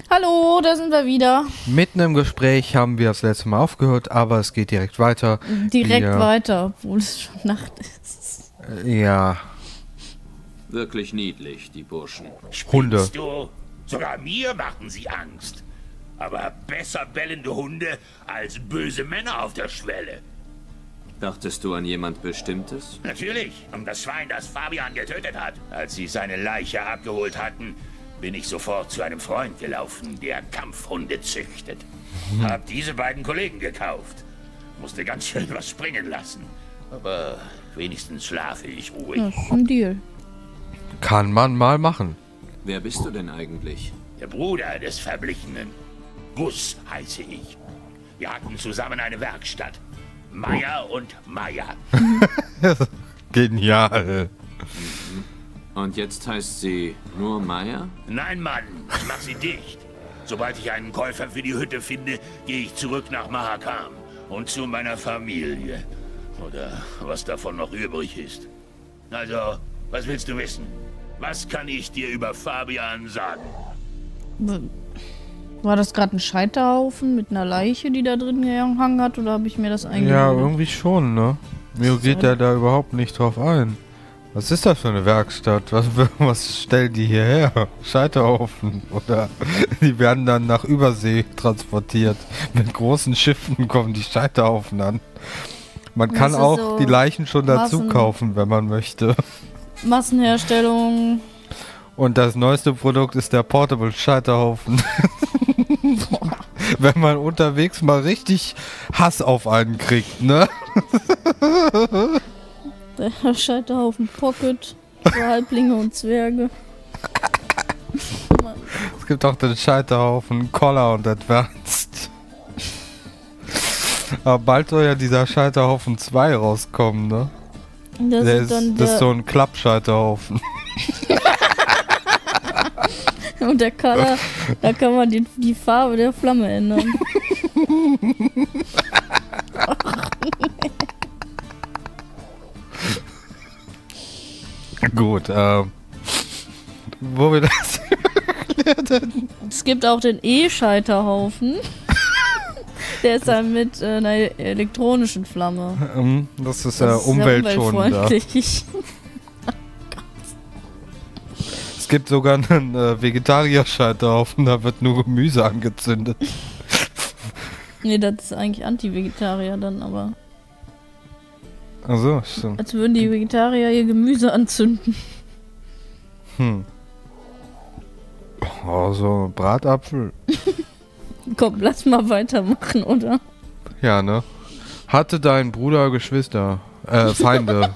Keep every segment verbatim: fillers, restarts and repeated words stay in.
Hallo, da sind wir wieder. Mitten im Gespräch haben wir das letzte Mal aufgehört, aber es geht direkt weiter. Direkt wir, weiter, obwohl es schon Nacht ist. Ja. Wirklich niedlich, die Burschen. Hunde. Spinnst du? Sogar mir machen sie Angst. Aber besser bellende Hunde als böse Männer auf der Schwelle. Dachtest du an jemand Bestimmtes? Natürlich, um das Schwein, das Fabian getötet hat. Als sie seine Leiche abgeholt hatten, bin ich sofort zu einem Freund gelaufen, der Kampfhunde züchtet. Hm. Hab diese beiden Kollegen gekauft. Musste ganz schön was springen lassen. Aber wenigstens schlafe ich ruhig. Ja, ist ein Deal. Kann man mal machen. Wer bist du denn eigentlich? Der Bruder des Verblichenen. Gus heiße ich. Wir hatten zusammen eine Werkstatt. Meier und Meier. Genial. Und jetzt heißt sie nur Meier? Nein, Mann, ich mach sie dicht. Sobald ich einen Käufer für die Hütte finde, gehe ich zurück nach Mahakam und zu meiner Familie. Oder was davon noch übrig ist. Also, was willst du wissen? Was kann ich dir über Fabian sagen? War das gerade ein Scheiterhaufen mit einer Leiche, die da drin gehangen hat, oder habe ich mir das eingebildet? Ja, irgendwie schon, ne? Mir geht er da überhaupt nicht drauf ein. Was ist das für eine Werkstatt? Was, was stellen die hierher? Scheiterhaufen? Oder die werden dann nach Übersee transportiert. Mit großen Schiffen kommen die Scheiterhaufen an. Man kann auch so die Leichen schon dazu Massen kaufen, wenn man möchte. Massenherstellung. Und das neueste Produkt ist der Portable Scheiterhaufen. Wenn man unterwegs mal richtig Hass auf einen kriegt, ne? Der Scheiterhaufen Pocket für Halblinge und Zwerge. Es gibt auch den Scheiterhaufen Collar und Advanced. Aber bald soll ja dieser Scheiterhaufen zwei rauskommen, ne? Das, der ist, ist, dann das der ist so ein Klappscheiterhaufen. Und der Color, da kann man die, die Farbe der Flamme ändern. Gut, ähm. Wo wir das erklärt hätten. Es gibt auch den E-Scheiterhaufen. Der ist dann mit äh, einer elektronischen Flamme. Das ist ja äh, umweltschonender. Es gibt sogar einen äh, Vegetarier-Scheiterhaufen, da wird nur Gemüse angezündet. Nee, das ist eigentlich Anti-Vegetarier dann, aber... Achso, stimmt. Als würden die Vegetarier ihr Gemüse anzünden. Hm. Oh, so Bratapfel. Komm, lass mal weitermachen, oder? Ja, ne? Hatte dein Bruder Geschwister, äh, Feinde?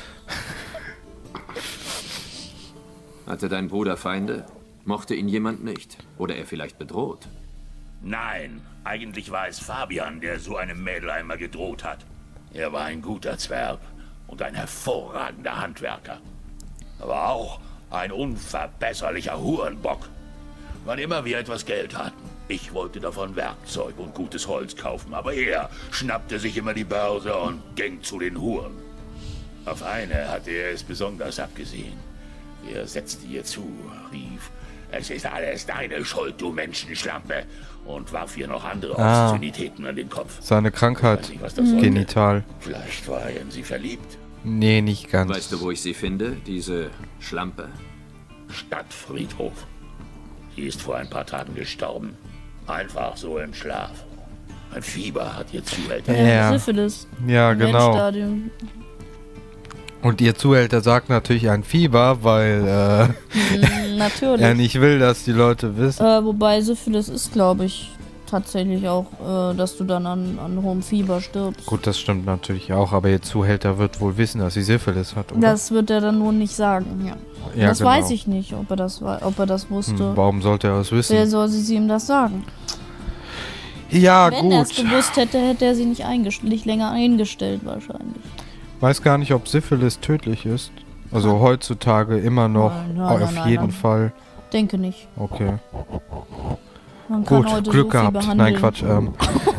Hatte dein Bruder Feinde? Mochte ihn jemand nicht? Oder er vielleicht bedroht? Nein, eigentlich war es Fabian, der so einem Mädel einmal gedroht hat. Er war ein guter Zwerg und ein hervorragender Handwerker. Aber auch ein unverbesserlicher Hurenbock. Wann immer wir etwas Geld hatten, ich wollte davon Werkzeug und gutes Holz kaufen, aber er schnappte sich immer die Börse und ging zu den Huren. Auf eine hatte er es besonders abgesehen. Er setzte ihr zu, rief, es ist alles deine Schuld, du Menschenschlampe, und warf ihr noch andere ah, Obszönitäten an den Kopf. Seine Krankheit, nicht, mhm. genital. Vielleicht war er in sie verliebt. Nee, nicht ganz. Weißt du, wo ich sie finde, diese Schlampe? Stadtfriedhof. Sie ist vor ein paar Tagen gestorben. Einfach so im Schlaf. Ein Fieber hat ihr Zuhälter. Ja, Syphilis. Ja, genau. Endstadium. Und ihr Zuhälter sagt natürlich ein Fieber, weil äh, natürlich. er nicht will, dass die Leute wissen. Äh, wobei Syphilis ist, glaube ich, tatsächlich auch, äh, dass du dann an, an hohem Fieber stirbst. Gut, das stimmt natürlich auch, aber ihr Zuhälter wird wohl wissen, dass sie Syphilis hat, oder? Das wird er dann nur nicht sagen, ja. ja das genau. weiß ich nicht, ob er das, ob er das wusste. Hm, warum sollte er das wissen? Wer soll sie ihm das sagen? Ja, Wenn gut. Wenn er es gewusst hätte, hätte er sie nicht, nicht länger eingestellt wahrscheinlich. Weiß gar nicht, ob Syphilis tödlich ist. Also ah. heutzutage immer noch, nein, nein, auf nein, jeden nein. Fall. Denke nicht. Okay. Man kann Gut, heute Glück so gehabt. Viel Nein, Quatsch. Ähm.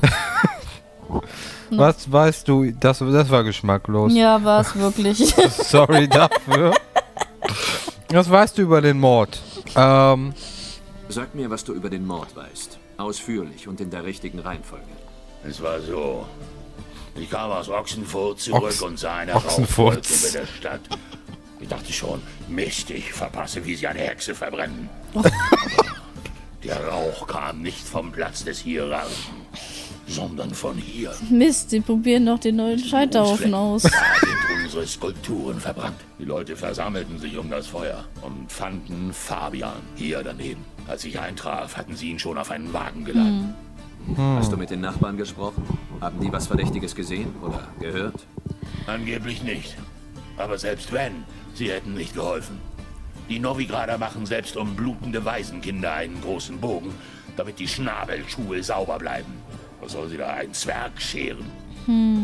Was weißt du, das, das war geschmacklos. Ja, war es wirklich. Sorry dafür. Was weißt du über den Mord? Ähm, Sag mir, was du über den Mord weißt. Ausführlich und in der richtigen Reihenfolge. Es war so. Ich kam aus Ochsenfurt zurück Ochs und sah eine Ochsenfurt. Rauchwolke über der Stadt. Ich dachte schon, Mist, ich verpasse, wie sie eine Hexe verbrennen. Aber der Rauch kam nicht vom Platz des Hierarchen, sondern von hier. Mist, sie probieren doch den neuen Scheiterhaufen aus. Da sind unsere Skulpturen verbrannt. Die Leute versammelten sich um das Feuer und fanden Fabian hier daneben. Als ich eintraf, hatten sie ihn schon auf einen Wagen geladen. Hm. Hast du mit den Nachbarn gesprochen? Haben die was Verdächtiges gesehen oder gehört? Angeblich nicht. Aber selbst wenn, sie hätten nicht geholfen. Die Novigrader machen selbst um blutende Waisenkinder einen großen Bogen, damit die Schnabelschuhe sauber bleiben. Was soll sie da, ein Zwerg scheren? Hm.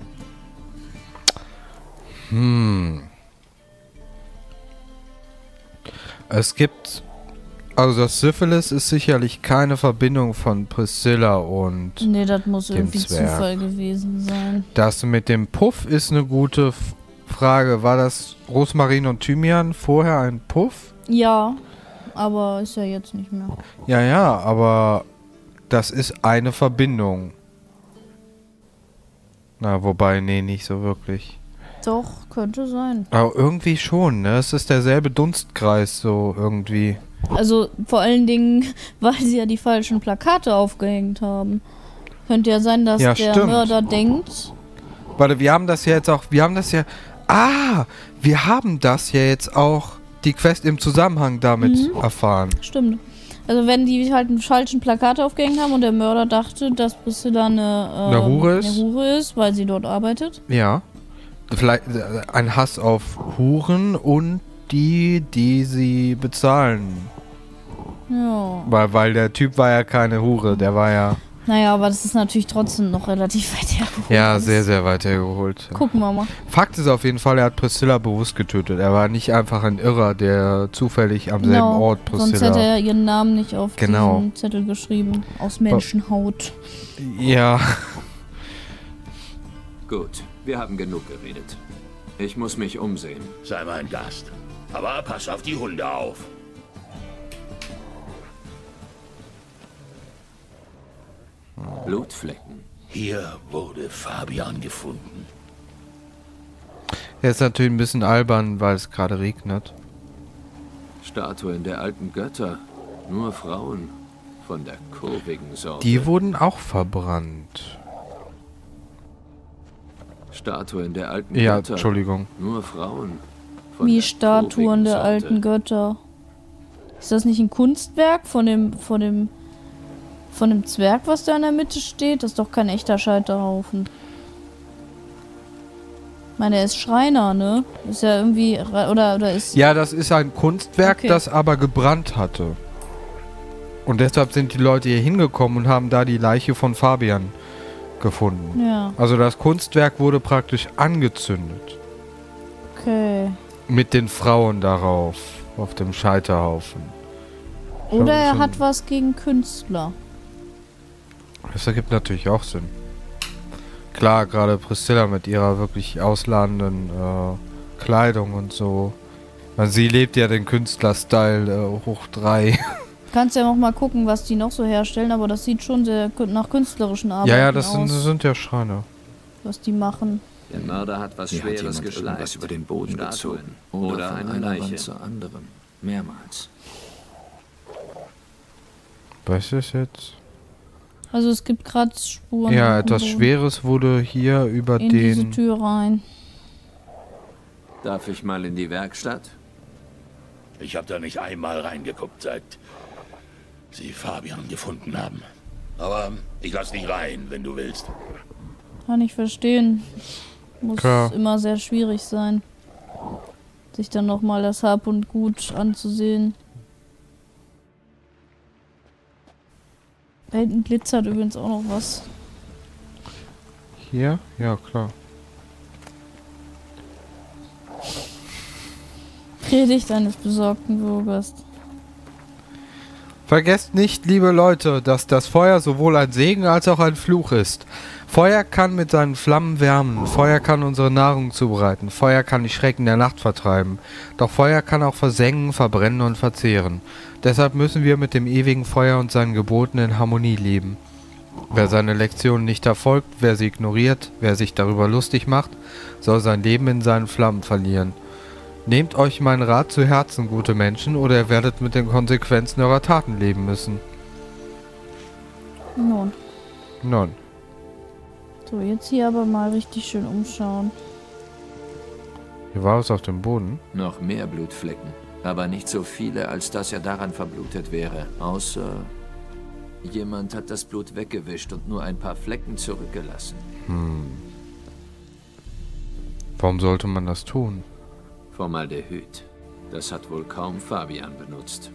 Hm. Es gibt... Also das Syphilis ist sicherlich keine Verbindung von Priscilla und Nee, das muss dem irgendwie Zwerg. Zufall gewesen sein. Das mit dem Puff ist eine gute F Frage. War das Rosmarin und Thymian vorher ein Puff? Ja, aber ist ja jetzt nicht mehr. Ja, ja, aber das ist eine Verbindung. Na, wobei, nee, nicht so wirklich. Doch, könnte sein. Aber irgendwie schon, ne? Es ist derselbe Dunstkreis, so irgendwie. Also vor allen Dingen, weil sie ja die falschen Plakate aufgehängt haben. Könnte ja sein, dass Ja, der stimmt. Mörder denkt. Warte, wir haben das ja jetzt auch, wir haben das ja, ah, wir haben das ja jetzt auch, die Quest im Zusammenhang damit Mhm. erfahren. Stimmt. Also wenn die halt einen falschen Plakate aufgehängt haben und der Mörder dachte, dass Priscilla eine, ähm, Eine Hure ist? eine Hure ist, weil sie dort arbeitet. Ja. Vielleicht äh, ein Hass auf Huren und die, die sie bezahlen. Ja. Weil, weil der Typ war ja keine Hure, der war ja, Naja, aber das ist natürlich trotzdem noch relativ weit hergeholt. ja, sehr, sehr weit hergeholt. Gucken wir mal. Fakt ist auf jeden Fall, er hat Priscilla bewusst getötet. Er war nicht einfach ein Irrer, der zufällig am selben Genau, Ort sonst Priscilla... hätte er ihren Namen nicht auf Genau. diesen Zettel geschrieben. Aus Menschenhaut. Ja, Gut, wir haben genug geredet. Ich muss mich umsehen. Sei mein Gast. Aber pass auf die Hunde auf. Blutflecken. Hier wurde Fabian gefunden. er ist natürlich ein bisschen albern, weil es gerade regnet. Statuen der alten Götter. Nur Frauen. Von der kurvigen Sorte. Die wurden auch verbrannt. Statuen der alten Ja, Götter. Entschuldigung. Nur Frauen. Von Wie der Statuen kurvigen der Sorte. alten Götter. Ist das nicht ein Kunstwerk von dem, von dem, von dem Zwerg, was da in der Mitte steht? Das ist doch kein echter Scheiterhaufen. Ich meine, er ist Schreiner, ne? Ist ja irgendwie, oder, oder ist... Ja, das ist ein Kunstwerk, Okay. das aber gebrannt hatte. Und deshalb sind die Leute hier hingekommen und haben da die Leiche von Fabian gefunden. Ja, Also das Kunstwerk wurde praktisch angezündet. okay. Mit den Frauen darauf, auf dem Scheiterhaufen. Oder er schon- hat was gegen Künstler. Das ergibt natürlich auch Sinn. Klar, gerade Priscilla mit ihrer wirklich ausladenden äh, Kleidung und so. Weil sie lebt ja den Künstler-Style äh, hoch drei. Kannst ja noch mal gucken, was die noch so herstellen, aber das sieht schon sehr kü- nach künstlerischen Arbeiten ja, ja, das sind, aus, das sind ja Schreiner. was die machen. Der Mörder hat was Hier hat Schweres jemand geschleift. irgendwas über den Boden Statuen. gezogen. Oder, von eine einer Leiche. Wand zur anderen. Mehrmals. Was ist jetzt? Also es gibt gerade Spuren. Ja, auf dem etwas Boden. Schweres wurde hier über In diese den... Tür rein. Darf ich mal in die Werkstatt? Ich habe da nicht einmal reingeguckt, seit sie Fabian gefunden haben. Aber ich lass dich rein, wenn du willst. Kann ich verstehen. Muss Klar. immer sehr schwierig sein, sich dann nochmal das Hab und Gut anzusehen. Da hinten glitzert übrigens auch noch was. Hier? Ja, klar. Predigt eines besorgten Bürgers. Vergesst nicht, liebe Leute, dass das Feuer sowohl ein Segen als auch ein Fluch ist. Feuer kann mit seinen Flammen wärmen, Feuer kann unsere Nahrung zubereiten, Feuer kann die Schrecken der Nacht vertreiben. Doch Feuer kann auch versengen, verbrennen und verzehren. Deshalb müssen wir mit dem ewigen Feuer und seinen Geboten in Harmonie leben. Wer seine Lektionen nicht erfolgt, wer sie ignoriert, wer sich darüber lustig macht, soll sein Leben in seinen Flammen verlieren. Nehmt euch meinen Rat zu Herzen, gute Menschen, oder ihr werdet mit den Konsequenzen eurer Taten leben müssen. Nun. Nun. So, jetzt hier aber mal richtig schön umschauen. Hier war es auf dem Boden. Noch mehr Blutflecken, aber nicht so viele, als dass er daran verblutet wäre. Außer jemand hat das Blut weggewischt und nur ein paar Flecken zurückgelassen. Hm. Warum sollte man das tun? Formaldehyd. Das hat wohl kaum Fabian benutzt.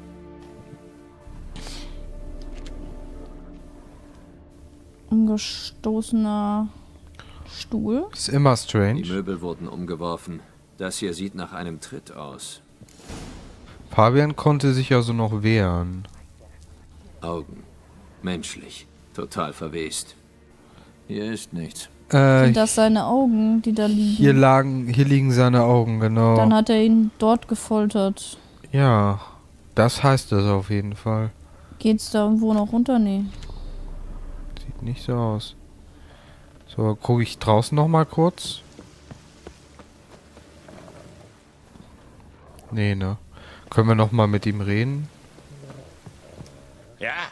Umgestoßener Stuhl. Ist immer Die strange. Möbel wurden umgeworfen. Das hier sieht nach einem Tritt aus. Fabian konnte sich also noch wehren. Augen. Menschlich. Total verwest. Hier ist nichts. Äh, Sind das seine Augen, die da liegen? hier lagen, hier liegen seine Augen, genau. Dann hat er ihn dort gefoltert. Ja, das heißt es auf jeden Fall. Geht's da irgendwo noch runter? Nee. Sieht nicht so aus. So, gucke ich draußen noch mal kurz. Nee, ne. Können wir noch mal mit ihm reden? Ja?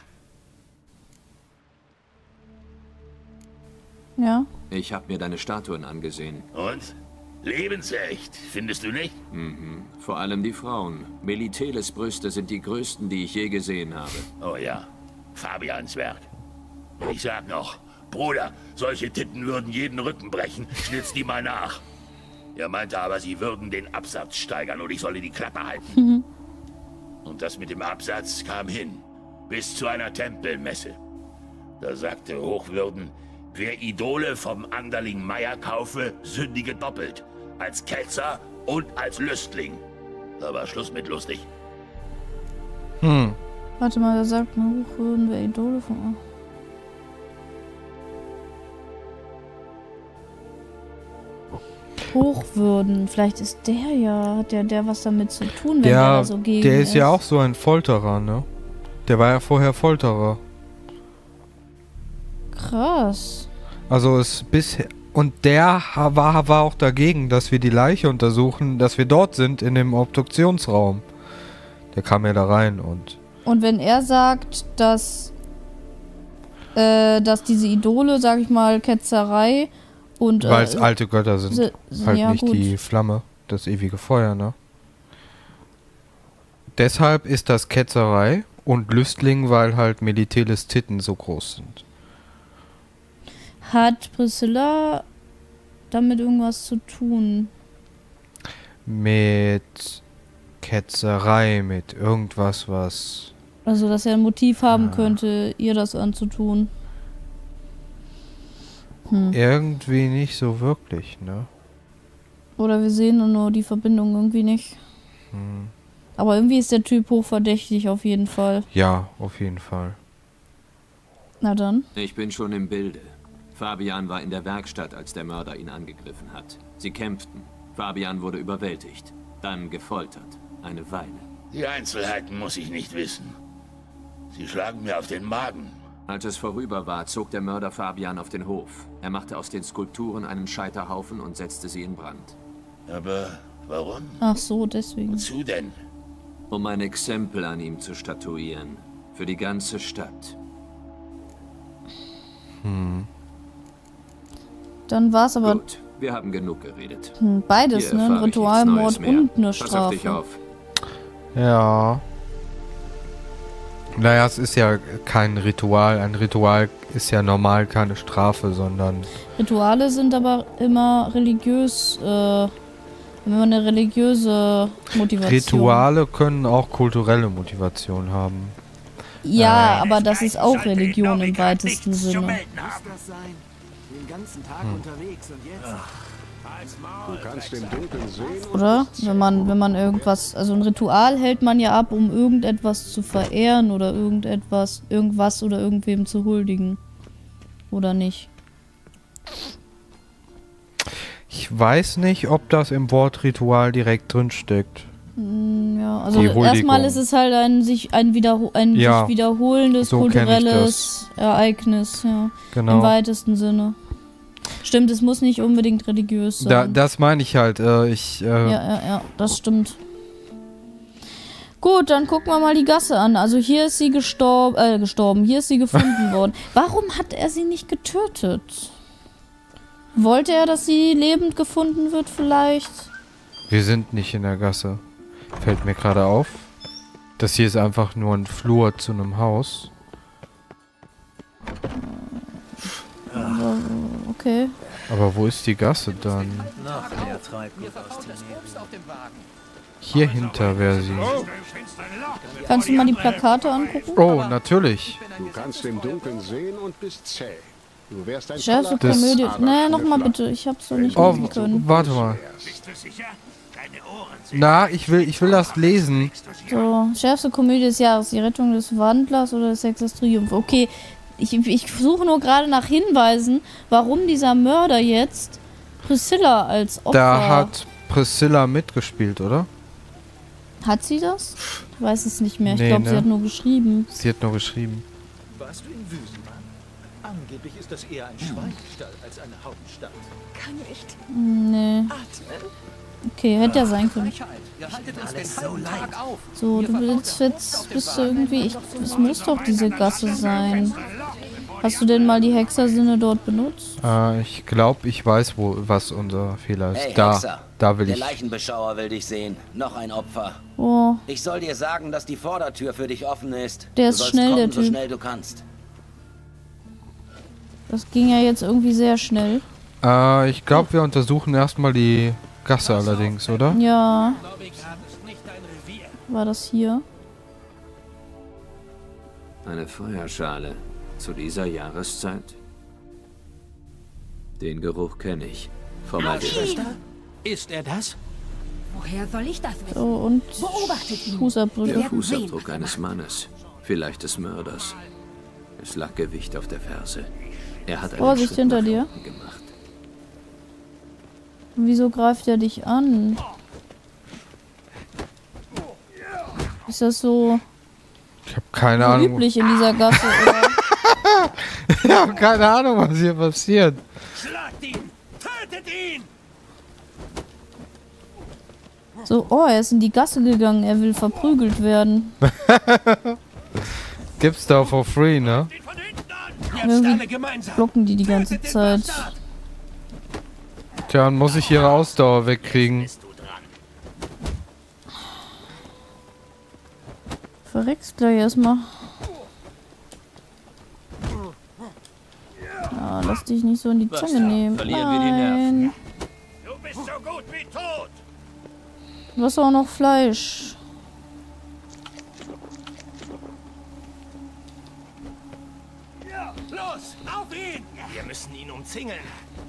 Ja? Ich habe mir deine Statuen angesehen. Und? Lebensecht, findest du nicht? Mhm. Vor allem die Frauen. Meliteles Brüste sind die größten, die ich je gesehen habe. Oh ja, Fabians Werk. Ich sag noch, Bruder, solche Titten würden jeden Rücken brechen. Schnitz die mal nach. Er meinte aber, sie würden den Absatz steigern und ich solle die Klappe halten. Mhm. Und das mit dem Absatz kam hin. Bis zu einer Tempelmesse. Da sagte Hochwürden, wer Idole vom Anderling Meier kaufe, sündige doppelt. Als Ketzer und als Lüstling. Da war Schluss mit lustig. Hm. Warte mal, er sagt mir, Hochwürden wäre Idole von... Hochwürden, vielleicht ist der ja, hat der, der was damit zu tun, wenn der Ja, da so gegen der ist ja auch so ein Folterer, ne? Der war ja vorher Folterer. Krass. Also ist bisher... Und der war, war auch dagegen, dass wir die Leiche untersuchen, dass wir dort sind in dem Obduktionsraum. Der kam ja da rein und... Und wenn er sagt, dass, äh, dass diese Idole, sag ich mal, Ketzerei und... Weil es äh, alte Götter sind. se- Halt ja, nicht gut. die Flamme, das ewige Feuer, ne? Deshalb ist das Ketzerei und Lüstling, weil halt Meliteles Titten so groß sind. Hat Priscilla damit irgendwas zu tun? Mit Ketzerei, mit irgendwas, was... Also, dass er ein Motiv haben Ah. könnte, ihr das anzutun. Hm. Irgendwie nicht so wirklich, ne? Oder wir sehen nur die Verbindung irgendwie nicht. Hm. Aber irgendwie ist der Typ hochverdächtig auf jeden Fall. Ja, auf jeden Fall. Na dann. Ich bin schon im Bilde. Fabian war in der Werkstatt, als der Mörder ihn angegriffen hat. Sie kämpften. Fabian wurde überwältigt. Dann gefoltert. Eine Weile. Die Einzelheiten muss ich nicht wissen. Sie schlagen mir auf den Magen. Als es vorüber war, zog der Mörder Fabian auf den Hof. Er machte aus den Skulpturen einen Scheiterhaufen und setzte sie in Brand. Aber warum? Ach so, deswegen. Wozu denn? Um ein Exempel an ihm zu statuieren. Für die ganze Stadt. Hm. Dann war es aber Gut, wir haben genug geredet. hm, beides, Hier ne? Ein erfahre ich nichts Ritualmord Neues mehr. und eine Pass auf dich Strafe. auf. Ja. Naja, es ist ja kein Ritual. Ein Ritual ist ja normal keine Strafe, sondern... Rituale sind aber immer religiös, äh, immer eine religiöse Motivation. Rituale können auch kulturelle Motivation haben. Ja, Äh. aber das ist auch Religion im weitesten Sinne. Muss das sein? Den ganzen Tag unterwegs und jetzt? Du kannst im Dunkeln sehen und Oder? Wenn man, wenn man irgendwas, also ein Ritual hält man ja ab, um irgendetwas zu verehren oder irgendetwas, irgendwas oder irgendwem zu huldigen. Oder nicht? Ich weiß nicht, ob das im Wort Ritual direkt drin steckt. Mm, ja, also Die Huldigung. erstmal ist es halt ein sich ein, wiederho ein Ja, sich wiederholendes so kenn ich kulturelles Ereignis, ja. Im Genau. weitesten Sinne. Stimmt, es muss nicht unbedingt religiös sein. Da, das meine ich halt. Äh, ich, äh, Ja, ja, ja, das stimmt. Gut, dann gucken wir mal die Gasse an. Also hier ist sie gestorben, äh, gestorben. Hier ist sie gefunden worden. Warum hat er sie nicht getötet? Wollte er, dass sie lebend gefunden wird vielleicht? Wir sind nicht in der Gasse. Fällt mir gerade auf. Das hier ist einfach nur ein Flur zu einem Haus. Aber, okay. Aber wo ist die Gasse dann? Hier hinter wäre sie. Kannst du mal die Plakate angucken? Oh, natürlich. du kannst im Dunkeln sehen und bist zäh. Du wärst ein Schärfste toller Das- Komödie. aber Nee, nochmal Schnüffler. bitte. Ich hab's so nicht Oh, lesen können. warte mal. Bist du sicher? Deine Ohren sind Na, ich will, ich will das lesen. So, schärfste Komödie des Jahres. Die Rettung des Wandlers oder des Hexers Triumph. Okay, ich, ich suche nur gerade nach Hinweisen, warum dieser Mörder jetzt Priscilla als Opfer... Da hat Priscilla mitgespielt, oder? Hat sie das? Ich weiß es nicht mehr. Ich Nee, glaube, ne? sie hat nur geschrieben. Sie hat nur geschrieben. Warst du in Wüsenmann? Angeblich ist das eher ein Schweinestall als eine Hauptstadt. Kann nicht Nee. atmen. Okay, hätte ja sein können. Ihr haltet uns den halben Tag auf. So, du willst jetzt, bist du irgendwie... Ich, es muss doch diese Gasse sein. Hast du denn mal die Hexersinne dort benutzt? Äh, ich glaube, ich weiß, wo was unser Fehler ist. Hey, da, Hexer. da will Der ich. Leichenbeschauer will dich sehen. Noch ein Opfer. Oh, Ich soll dir sagen, dass die Vordertür für dich offen ist. Der du ist sollst schnell, kommen, der so Typ. schnell du kannst. das ging ja jetzt irgendwie sehr schnell. Äh, ich glaube, wir untersuchen erstmal die Gasse allerdings, oder? Ja. War das hier? Eine Feuerschale. Zu dieser Jahreszeit? Den Geruch kenne ich. Formaldehyd. Ist er das? Woher soll ich das wissen? So, und Beobachtet ihn. Fußabdrücke. Der Fußabdruck eines Mannes. Vielleicht des Mörders. Es lag Gewicht auf der Ferse. Er hat einen Vorsicht Schritt hinter nach dir. hinten gemacht. Wieso greift er dich an? Ist das so, Ich habe keine so Ahnung. üblich in dieser Gasse, oder? Ich habe keine Ahnung, was hier passiert. Schlagt ihn! Tötet ihn! So, oh, er ist in die Gasse gegangen. Er will verprügelt werden. Gibt's da for free, ne? Den von hinten an! Irgendwie Alle gemeinsam. blocken die die ganze Tötet den Zeit. Bastard! Tja, dann muss ich ihre Ausdauer wegkriegen. Bist du dran? Verreckst gleich erstmal. Ja, lass dich nicht so in die Zange nehmen. Verlieren wir die Nerven. Nein. Du bist so gut wie tot! Du hast auch noch Fleisch. Los, auf ihn! Wir müssen ihn umzingeln.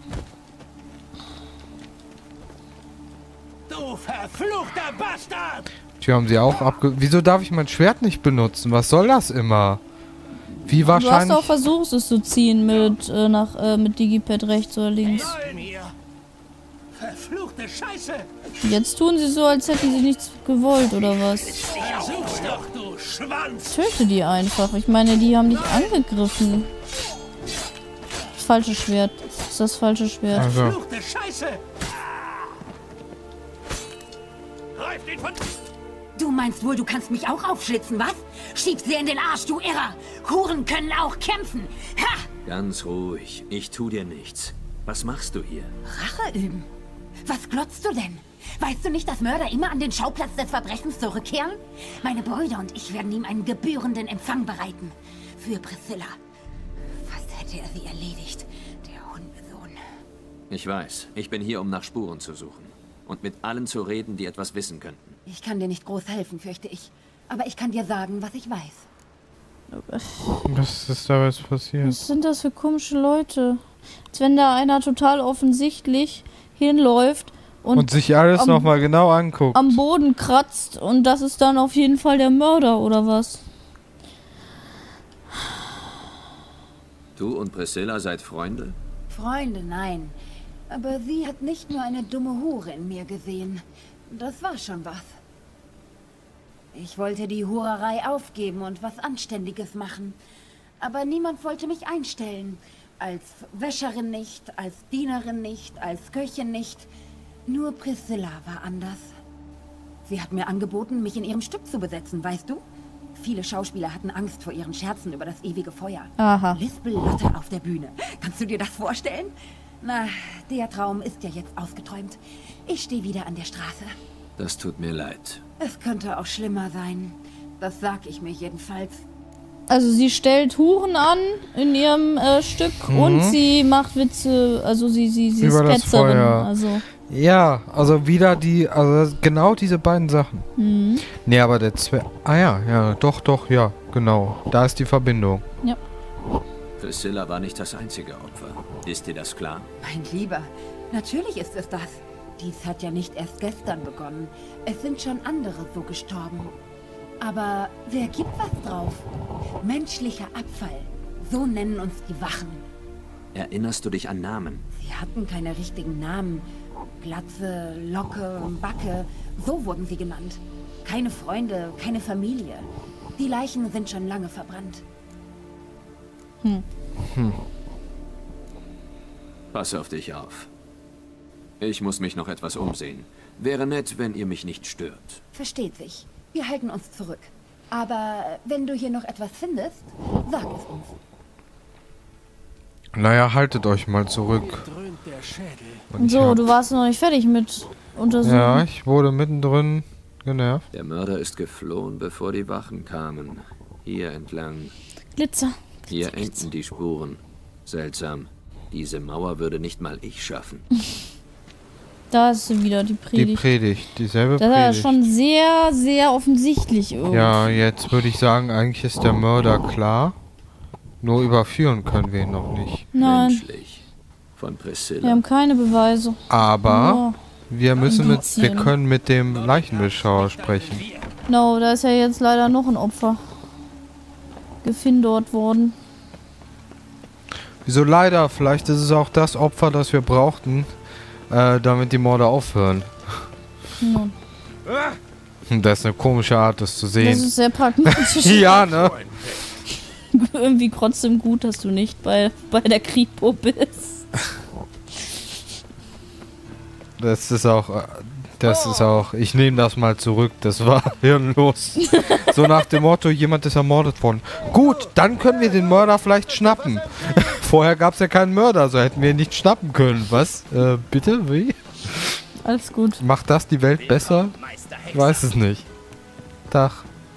Du verfluchter Bastard! Die haben sie auch abge... Wieso darf ich mein Schwert nicht benutzen? Was soll das immer? Wie Du hast wahrscheinlich... auch versucht, es zu ziehen mit, äh, nach, äh, mit Digipad rechts oder links. Bei mir! Verfluchte Scheiße! Jetzt tun sie so, als hätten sie nichts gewollt, oder was? Versuch's doch, du Schwanz! Töte die einfach. Ich meine, die haben dich angegriffen. Das falsche Schwert. Das ist das falsche Schwert. Also, Verfluchte Scheiße! Greift ihn von... Du meinst wohl, du kannst mich auch aufschlitzen, was? Schieb sie in den Arsch, du Irrer! Huren können auch kämpfen! Ha! Ganz ruhig. Ich tu dir nichts. Was machst du hier? Rache üben? Was glotzt du denn? Weißt du nicht, dass Mörder immer an den Schauplatz des Verbrechens zurückkehren? Meine Brüder und ich werden ihm einen gebührenden Empfang bereiten. Für Priscilla. Fast hätte er sie erledigt, der Hundesohn. Ich weiß. Ich bin hier, um nach Spuren zu suchen. Und mit allen zu reden, die etwas wissen könnten. Ich kann dir nicht groß helfen, fürchte ich. Aber ich kann dir sagen, was ich weiß. was ist da jetzt passiert? Was sind das für komische Leute? Als wenn da einer total offensichtlich hinläuft und, Und sich alles am- nochmal genau anguckt. am Boden kratzt und das ist dann auf jeden Fall der Mörder oder was? Du und Priscilla seid Freunde? Freunde, nein. Aber sie hat nicht nur eine dumme Hure in mir gesehen. Das war schon was. Ich wollte die Hurerei aufgeben und was Anständiges machen. Aber niemand wollte mich einstellen. Als Wäscherin nicht, als Dienerin nicht, als Köchin nicht. Nur Priscilla war anders. Sie hat mir angeboten, mich in ihrem Stück zu besetzen, weißt du? Viele Schauspieler hatten Angst vor ihren Scherzen über das ewige Feuer. Aha. Lispel-Lotte auf der Bühne. Kannst du dir das vorstellen? Na, der Traum ist ja jetzt ausgeträumt. Ich stehe wieder an der Straße. Das tut mir leid. Es könnte auch schlimmer sein. Das sag ich mir jedenfalls. Also sie stellt Huren an in ihrem äh, Stück und sie macht Witze, also sie, sie, sie ist Über das Ketzerin. Feuer. Also. Ja, also wieder die, also genau diese beiden Sachen. Mhm. Nee, aber der Zwerg, ah ja, ja, doch, doch, ja, genau. Da ist die Verbindung. Ja. Priscilla war nicht das einzige Opfer. Ist dir das klar? Mein Lieber, natürlich ist es das. Dies hat ja nicht erst gestern begonnen. Es sind schon andere so gestorben. Aber wer gibt was drauf? Menschlicher Abfall. So nennen uns die Wachen. Erinnerst du dich an Namen? Sie hatten keine richtigen Namen. Glatze, Locke, Backe, so wurden sie genannt. Keine Freunde, keine Familie. Die Leichen sind schon lange verbrannt. Hm. Hm. Pass auf dich auf. Ich muss mich noch etwas umsehen. Wäre nett, wenn ihr mich nicht stört. Versteht sich. Wir halten uns zurück. Aber wenn du hier noch etwas findest, sag es uns. Naja, haltet euch mal zurück. Und ich So, hab- du warst noch nicht fertig mit untersuchen. Ja, ich wurde mittendrin genervt. Der Mörder ist geflohen, bevor die Wachen kamen. Hier entlang. Glitzer. Hier engten die Spuren. Seltsam. Diese Mauer würde nicht mal ich schaffen. Da ist sie wieder, die Die Predigt. Predigt, dieselbe Das ist Predigt. schon sehr, sehr offensichtlich irgendwie. Ja, jetzt würde ich sagen, eigentlich ist der Mörder klar. Nur überführen können wir ihn noch nicht. Nein, Menschlich. Von Priscilla. wir haben keine Beweise. Aber wir müssen mit, wir Indizien. können mit dem Leichenbeschauer sprechen. No, da ist ja jetzt leider noch ein Opfer gefindert worden. Wieso leider? Vielleicht ist es auch das Opfer, das wir brauchten, äh, damit die Morde aufhören. No. Das ist eine komische Art, das zu Das sehen. ist sehr pragmatisch. Ja, ne? Irgendwie trotzdem gut, dass du nicht bei, bei der Kripo bist. Das ist auch, äh, das ist auch, ich nehme das mal zurück, das war hirnlos. So nach dem Motto, jemand ist ermordet worden. Gut, dann können wir den Mörder vielleicht schnappen. Vorher gab es ja keinen Mörder, so hätten wir ihn nicht schnappen können. Was? Äh, bitte? Wie? Alles gut. Macht das die Welt besser? Ich weiß es nicht. Tag.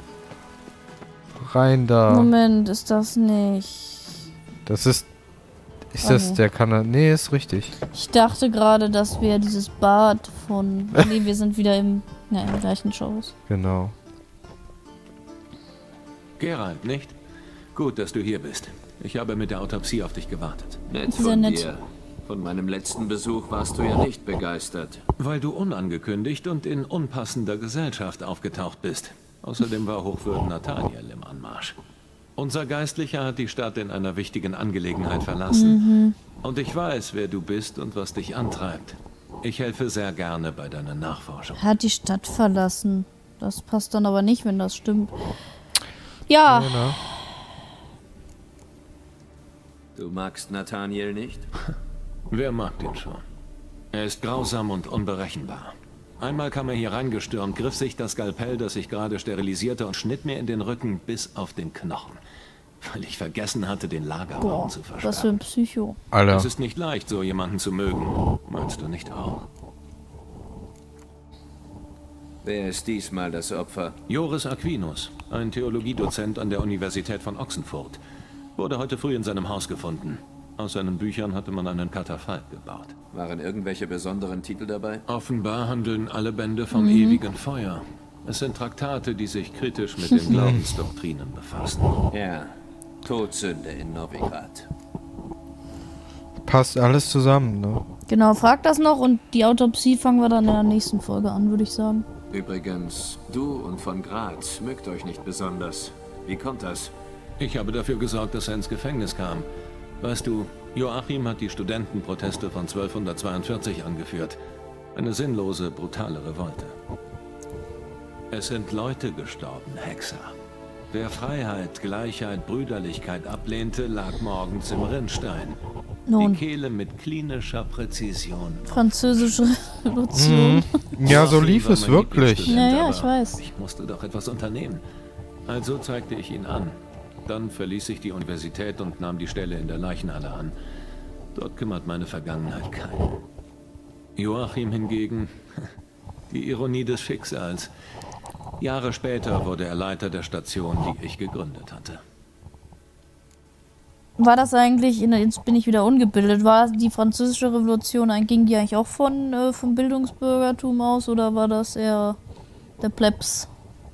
Rein da. Moment, ist das nicht... Das ist... Ist Okay. das der Kanal? Nee, ist richtig. Ich dachte gerade, dass wir dieses Bad von... Nee, wir sind wieder im, ja, im gleichen Shows. Genau. Geralt, nicht? Gut, dass du hier bist. Ich habe mit der Autopsie auf dich gewartet. Nett Sehr von nett. dir. Von meinem letzten Besuch warst du ja nicht begeistert. Weil du unangekündigt und in unpassender Gesellschaft aufgetaucht bist. Außerdem war Hochwürden Nathaniel im Anmarsch. Unser Geistlicher hat die Stadt in einer wichtigen Angelegenheit verlassen. Und ich weiß, wer du bist und was dich antreibt. Ich helfe sehr gerne bei deiner Nachforschung. Er hat die Stadt verlassen. Das passt dann aber nicht, wenn das stimmt. Ja, Genau. Du magst Nathaniel nicht? Wer mag den schon? Er ist grausam und unberechenbar. Einmal kam er hier reingestürmt, griff sich das Skalpell, das ich gerade sterilisierte, und schnitt mir in den Rücken bis auf den Knochen. Weil ich vergessen hatte, den Lagerraum boah, zu was für versperren. ein Psycho. Alter. Es ist nicht leicht, so jemanden zu mögen. Meinst du nicht auch? Wer ist diesmal das Opfer? Joris Aquinus, ein Theologiedozent an der Universität von Ochsenfurt, wurde heute früh in seinem Haus gefunden. Aus seinen Büchern hatte man einen Katafalk gebaut. Waren irgendwelche besonderen Titel dabei? Offenbar handeln alle Bände vom ewigen Feuer. Es sind Traktate, die sich kritisch mit den Glaubensdoktrinen befassen. Ja. Todsünde in Novigrad. Passt alles zusammen, ne? Genau, frag das noch und die Autopsie fangen wir dann in der nächsten Folge an, würde ich sagen. Übrigens, du und von Graz mögt euch nicht besonders. Wie kommt das? Ich habe dafür gesorgt, dass er ins Gefängnis kam. Weißt du, Joachim hat die Studentenproteste von zwölfhundertzweiundvierzig angeführt. Eine sinnlose, brutale Revolte. Es sind Leute gestorben, Hexer. Wer Freiheit, Gleichheit, Brüderlichkeit ablehnte, lag morgens im Rinnstein. Nun. Die Kehle mit klinischer Präzision. Französische Revolution. Mhm. Ja, so lief es wirklich. Ja, ja, ich weiß. Ich musste doch etwas unternehmen. Also zeigte ich ihn an. Dann verließ ich die Universität und nahm die Stelle in der Leichenhalle an. Dort kümmert meine Vergangenheit keinen. Joachim hingegen, die Ironie des Schicksals. Jahre später wurde er Leiter der Station, die ich gegründet hatte. War das eigentlich, jetzt bin ich wieder ungebildet, war die Französische Revolution, ging die eigentlich auch von, äh, vom Bildungsbürgertum aus oder war das eher der Plebs?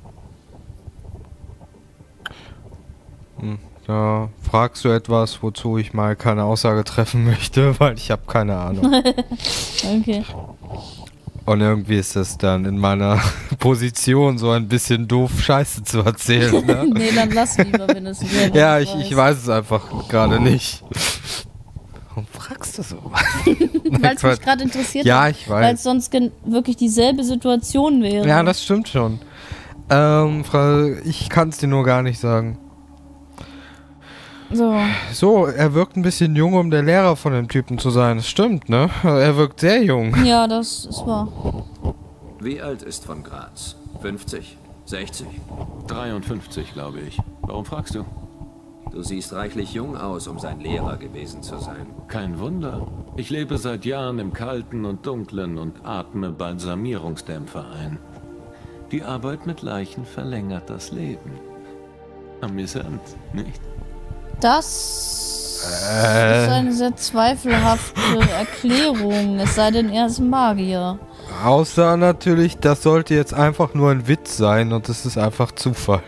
Hm, da fragst du etwas, wozu ich mal keine Aussage treffen möchte, weil ich habe keine Ahnung. Okay. Und irgendwie ist das dann in meiner Position so ein bisschen doof, Scheiße zu erzählen. Ne? Nee, dann lass lieber, wenn es selber Ja, ich, weiß. ich weiß es einfach gerade nicht. Warum fragst du so? Weil es mich gerade interessiert Ja, hat, ich weiß. weil es sonst wirklich dieselbe Situation wäre. Ja, das stimmt schon. Ähm, Frau, ich kann es dir nur gar nicht sagen. So. So, er wirkt ein bisschen jung, um der Lehrer von dem Typen zu sein. Das stimmt, ne? Er wirkt sehr jung. Ja, das ist wahr. Wie alt ist von Graz? fünfzig? sechzig? dreiundfünfzig, glaube ich. Warum fragst du? Du siehst reichlich jung aus, um sein Lehrer gewesen zu sein. Kein Wunder. Ich lebe seit Jahren im Kalten und Dunklen und atme Balsamierungsdämpfer ein. Die Arbeit mit Leichen verlängert das Leben. Amüsant, nicht? Das Äh. ist eine sehr zweifelhafte Erklärung, es sei denn, er ist ein Magier. Außer natürlich, das sollte jetzt einfach nur ein Witz sein und es ist einfach Zufall.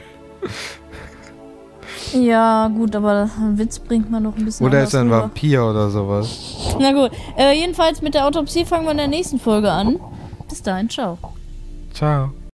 Ja, gut, aber ein Witz bringt man noch ein bisschen Oder anders ist er ein rüber. Vampir oder sowas. Na gut, äh, jedenfalls mit der Autopsie fangen wir in der nächsten Folge an. Bis dahin, ciao. Ciao.